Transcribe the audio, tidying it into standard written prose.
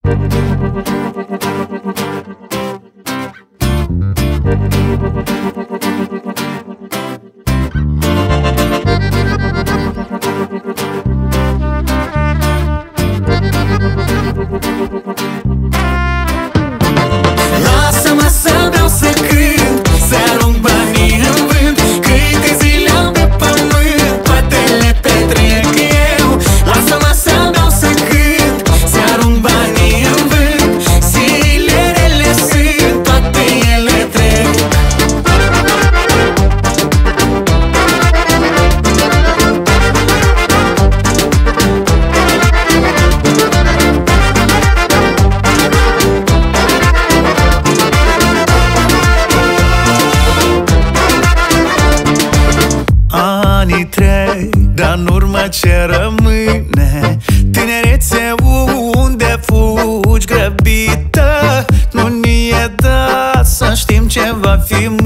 Lasă-mă să vreau să cânt, să arunc banii în vânt. Câte zile am pe pământ, toate le petrec eu. Lasă-mă să vreau să cânt, să arunc banii în vânt. Zilele rele sunt, toate ele trec. Anii trec, dar în urmă ce rămâne? Tinerețe unde fugi grăbită? Nu ni-e dat să știm ce va fi